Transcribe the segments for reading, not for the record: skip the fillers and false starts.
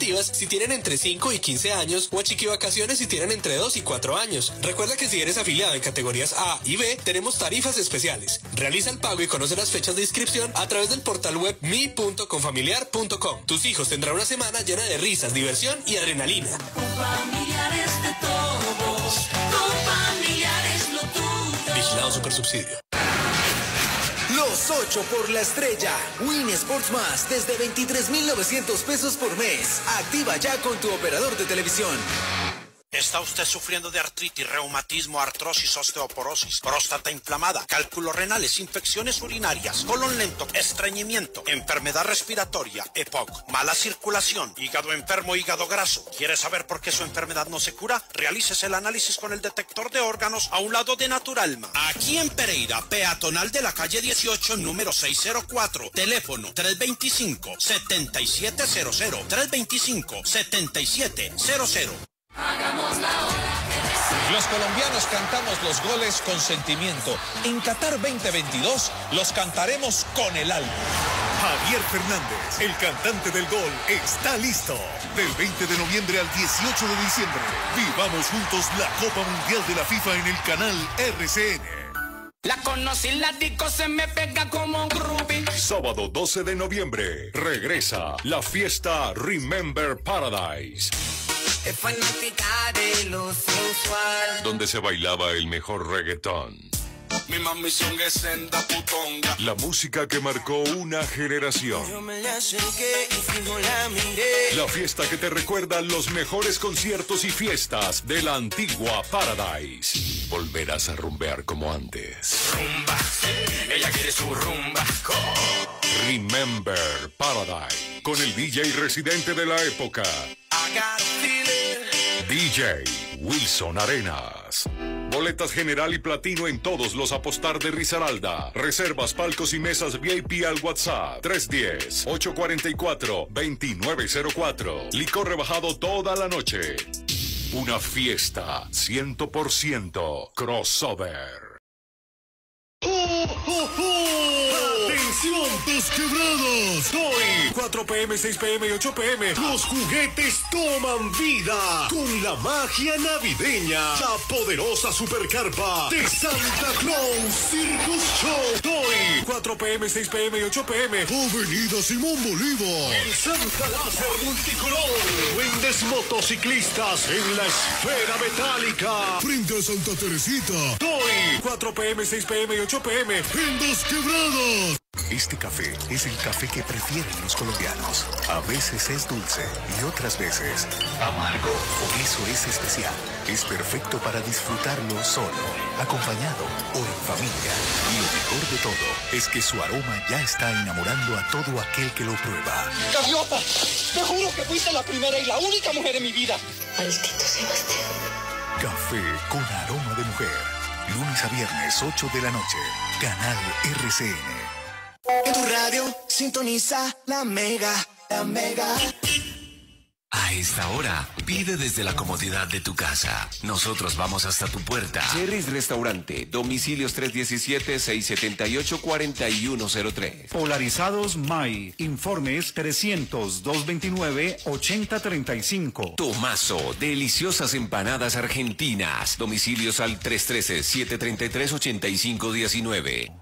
alternativas si tienen entre 5 y 15 años o a Chiquivacaciones si tienen entre 2 y 4 años. Recuerda que si eres afiliado en categorías A y B, tenemos tarifas especiales. Realiza el pago y conoce las fechas de inscripción a través del portal web mi.confamiliar.com. Tus hijos tendrán una semana llena de risas, diversión y adrenalina. Confamiliar es de todos. Confamiliar es lo tuyo. Vigilado Supersubsidio. Los 8 por la estrella. Win Sports Más desde 23,900 pesos por mes. Activa ya con tu operador de televisión. ¿Está usted sufriendo de artritis, reumatismo, artrosis, osteoporosis, próstata inflamada, cálculos renales, infecciones urinarias, colon lento, estreñimiento, enfermedad respiratoria, EPOC, mala circulación, hígado enfermo, hígado graso? ¿Quiere saber por qué su enfermedad no se cura? Realícese el análisis con el detector de órganos a un lado de Naturalma. Aquí en Pereira, peatonal de la calle 18, número 604, teléfono 325-7700, 325-7700. Hagamos la hora que desea. Los colombianos cantamos los goles con sentimiento. En Qatar 2022 los cantaremos con el alma. Javier Fernández, el cantante del gol, está listo. Del 20 de noviembre al 18 de diciembre, vivamos juntos la Copa Mundial de la FIFA en el canal RCN. La conocí, la disco se me pega como un groupie. Sábado 12 de noviembre, regresa la fiesta Remember Paradise. Es fanática de lo sensual. Donde se bailaba el mejor reggaetón. Mi mami son es senda putonga. La música que marcó una generación. Yo me la acerqué y fijo la miré. La fiesta que te recuerda los mejores conciertos y fiestas de la antigua Paradise. Volverás a rumbear como antes. Rumba, ella quiere su rumba. Remember Paradise. Con el DJ residente de la época. DJ Wilson Arenas. Boletas general y platino en todos los Apostar de Risaralda. Reservas, palcos y mesas VIP al WhatsApp 310-844-2904. Licor rebajado toda la noche. Una fiesta 100% crossover. ¡Atención, tus quebrados! Hoy, 4 p.m., 6 p.m. y 8 p.m. Los juguetes toman vida con la magia navideña. La poderosa supercarpa de Santa Claus Circus Show. Hoy, 4 p.m., 6 p.m. y 8 p.m. Avenida Simón Bolívar. En Santa Láser Multicolor. Duendes motociclistas en la esfera metálica. Frente a Santa Teresita. Hoy, 4 p.m., 6 p.m. y 8 p.m. en Dos Quebradas. Este café es el café que prefieren los colombianos. A veces es dulce y otras veces amargo. Por eso es especial. Es perfecto para disfrutarlo solo, acompañado o en familia. Y lo mejor de todo es que su aroma ya está enamorando a todo aquel que lo prueba. ¡Gaviota! Te juro que fuiste la primera y la única mujer en mi vida. Maldito Sebastián. Café con aroma de mujer. Lunes a viernes, 8 de la noche. Canal RCN. En tu radio, sintoniza la Mega. La Mega. A esta hora, pide desde la comodidad de tu casa. Nosotros vamos hasta tu puerta. Jerry's Restaurante, domicilios 317-678-4103. Polarizados May, informes 300-229-8035. Tomaso, deliciosas empanadas argentinas. Domicilios al 313-733-8519.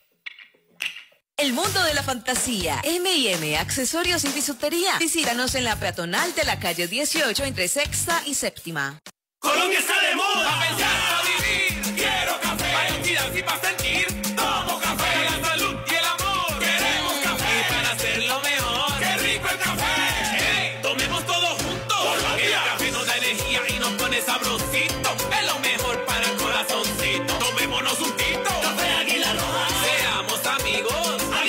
El mundo de la fantasía. M&M, accesorios y bisutería. Visítanos en la peatonal de la calle 18 entre Sexta y Séptima. Colombia está de moda. Pa' pensar, pa' vivir. Quiero café. Para inspirarse y para sentir. Tomo café. Por la salud y el amor. Queremos café. Y para hacerlo mejor. ¡Qué rico el café! Hey, tomemos todos juntos. Colombia. El café nos da energía y nos pone sabrosito. Es lo mejor para el corazoncito. Tomémonos un tito. Café Águila Roja. Seamos amigos.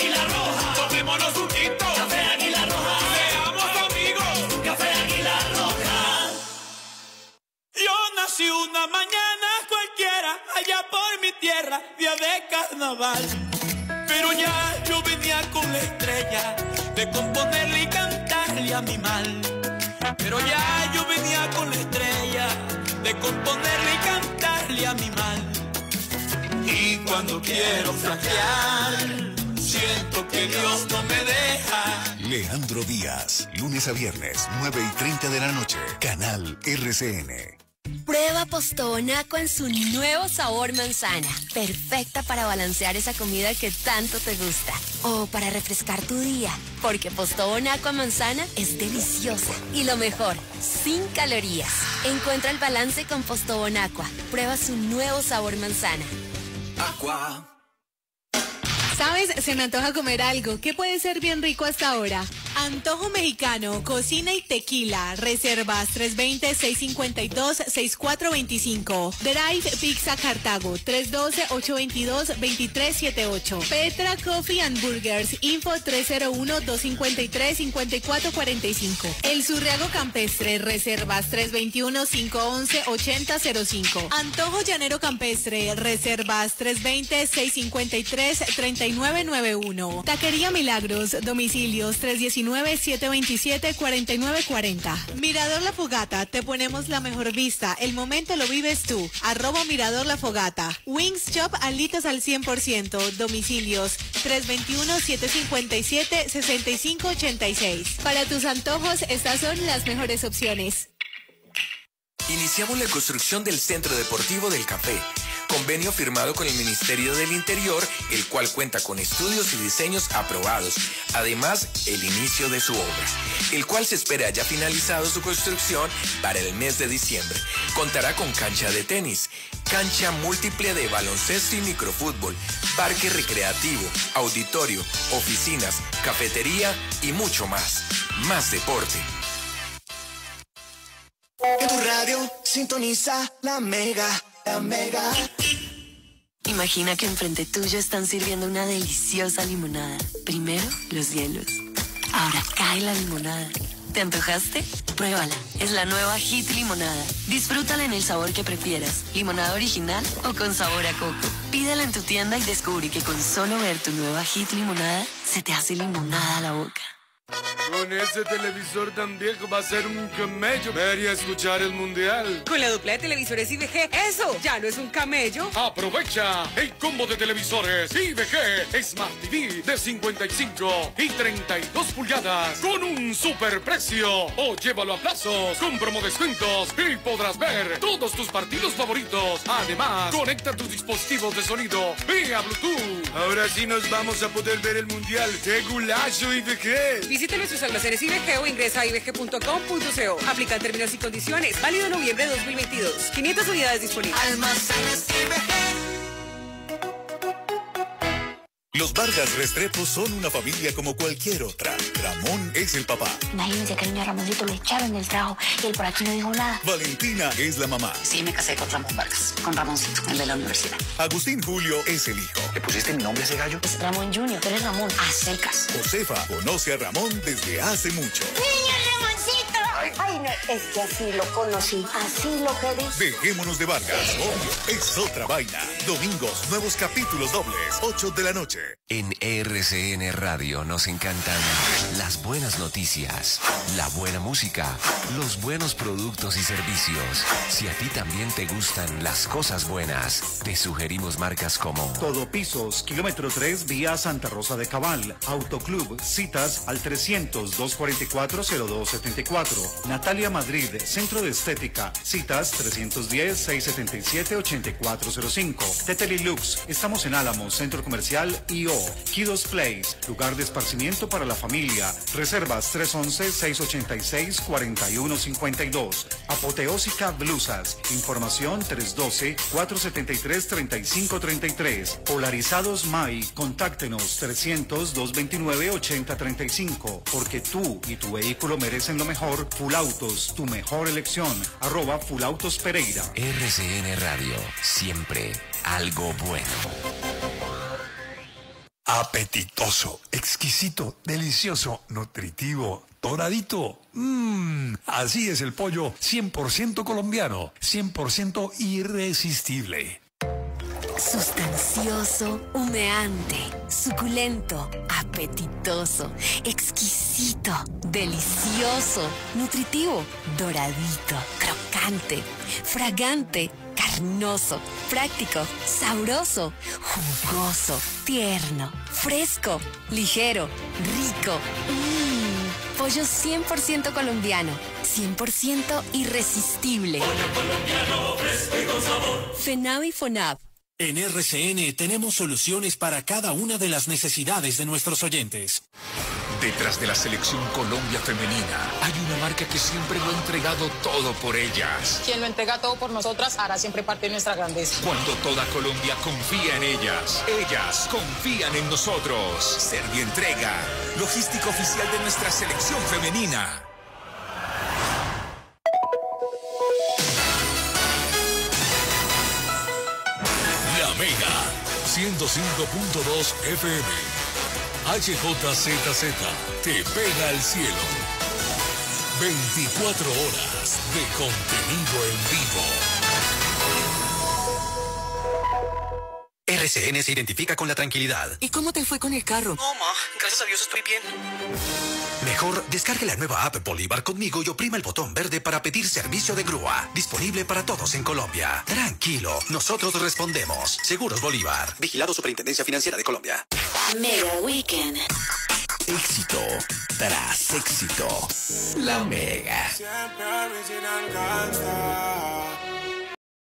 Una mañana cualquiera, allá por mi tierra, día de carnaval. Pero ya yo venía con la estrella de componerle y cantarle a mi mal. Pero ya yo venía con la estrella de componerle y cantarle a mi mal. Y cuando quiero flaquear, siento que Dios no me deja. Leandro Díaz, lunes a viernes, 9:30 de la noche, canal RCN. Prueba Postobonaco en su nuevo sabor manzana. Perfecta para balancear esa comida que tanto te gusta. O para refrescar tu día. Porque Postobonaco a manzana es deliciosa. Y lo mejor, sin calorías. Encuentra el balance con Postobonaco. Prueba su nuevo sabor manzana. Aqua. ¿Sabes? Se me antoja comer algo. ¿Qué puede ser bien rico hasta ahora? Antojo mexicano, cocina y tequila. Reservas 320-652-6425. Drive Pizza Cartago, 312-822-2378. Petra Coffee and Burgers, info 301-253-5445. El Surriago Campestre, reservas 321-511-8005. Antojo Llanero Campestre, reservas 320-653-3991. Taquería Milagros, domicilios 319-727-4940. Mirador La Fogata, te ponemos la mejor vista. El momento lo vives tú. @Mirador La Fogata. Wings Shop, alitas al 100%. Domicilios 321-757-6586. Para tus antojos, estas son las mejores opciones. Iniciamos la construcción del Centro Deportivo del Café. Convenio firmado con el Ministerio del Interior, el cual cuenta con estudios y diseños aprobados. Además, el inicio de su obra, el cual se espera haya finalizado su construcción para el mes de diciembre. Contará con cancha de tenis, cancha múltiple de baloncesto y microfútbol, parque recreativo, auditorio, oficinas, cafetería y mucho más. Más deporte. En tu radio sintoniza la Mega. La Mega. Imagina que enfrente tuyo están sirviendo una deliciosa limonada. Primero, los hielos. Ahora cae la limonada. ¿Te antojaste? Pruébala. Es la nueva Hit Limonada. Disfrútala en el sabor que prefieras. Limonada original o con sabor a coco. Pídela en tu tienda y descubre que con solo ver tu nueva Hit Limonada, se te hace limonada a la boca. Con ese televisor tan viejo va a ser un camello ver y escuchar el mundial. Con la dupla de televisores IVG, eso ya no es un camello. Aprovecha el combo de televisores IVG Smart TV de 55 y 32 pulgadas con un superprecio. O llévalo a plazos con promo descuentos y podrás ver todos tus partidos favoritos. Además, conecta tus dispositivos de sonido vía Bluetooth. Ahora sí nos vamos a poder ver el mundial. ¡Qué gulazo IVG! Visite nuestros almacenes IVG o ingresa a ivg.com.co. Aplican términos y condiciones. Válido noviembre de 2022. 500 unidades disponibles. Almacenes IVG. Los Vargas Restrepo son una familia como cualquier otra. Ramón es el papá. Imagínense que el niño Ramoncito lo echaron del trabajo y él por aquí no dijo nada. Valentina es la mamá. Sí, me casé con Ramón Vargas, con Ramoncito, el de la universidad. Agustín Julio es el hijo. ¿Le pusiste mi nombre a ese gallo? Es Ramón Junior, tú eres Ramón, a secas. Josefa conoce a Ramón desde hace mucho. ¡Niño Ramoncito! Ay, no, es que así lo conocí, así lo pedí. Dejémonos de Vargas, obvio, es otra vaina. Domingos, nuevos capítulos dobles, 8 de la noche. En RCN Radio nos encantan las buenas noticias, la buena música, los buenos productos y servicios. Si a ti también te gustan las cosas buenas, te sugerimos marcas como Todo Pisos, kilómetro 3, vía Santa Rosa de Cabal. Autoclub, citas al 300-244-0274. Natalia Madrid, Centro de Estética, citas 310-677-8405. Teteli Lux, estamos en Álamos, Centro Comercial IO. Kidos Place, lugar de esparcimiento para la familia. Reservas 311-686-4152. Apoteósica Blusas, información 312-473-3533. Polarizados MAI, contáctenos 300-229-8035. Porque tú y tu vehículo merecen lo mejor. Full Autos, tu mejor elección. @Full Autos Pereira. RCN Radio, siempre algo bueno. Apetitoso, exquisito, delicioso, nutritivo, doradito. Así es el pollo 100% colombiano, 100% irresistible. Sustancioso, humeante, suculento, apetitoso, exquisito, delicioso, nutritivo, doradito, crocante, fragante, carnoso, práctico, sabroso, jugoso, tierno, fresco, ligero, rico. pollo 100% colombiano, 100% irresistible. Pollo colombiano fresco y con sabor. FENAV y FONAV. En RCN tenemos soluciones para cada una de las necesidades de nuestros oyentes. Detrás de la selección Colombia femenina hay una marca que siempre lo ha entregado todo por ellas. Quien lo entrega todo por nosotras hará siempre parte de nuestra grandeza. Cuando toda Colombia confía en ellas confían en nosotros. Servientrega, logística oficial de nuestra selección femenina. La Mega, 105.2 FM. HJZZ, te pega al cielo. 24 horas de contenido en vivo. RCN se identifica con la tranquilidad. ¿Y cómo te fue con el carro? No, ma, gracias a Dios estoy bien. Mejor, descargue la nueva app Bolívar Conmigo y oprima el botón verde para pedir servicio de grúa. Disponible para todos en Colombia. Tranquilo, nosotros respondemos. Seguros Bolívar. Vigilado Superintendencia Financiera de Colombia. Mega Weekend. Éxito tras éxito. La Mega. Siempre original gangsta.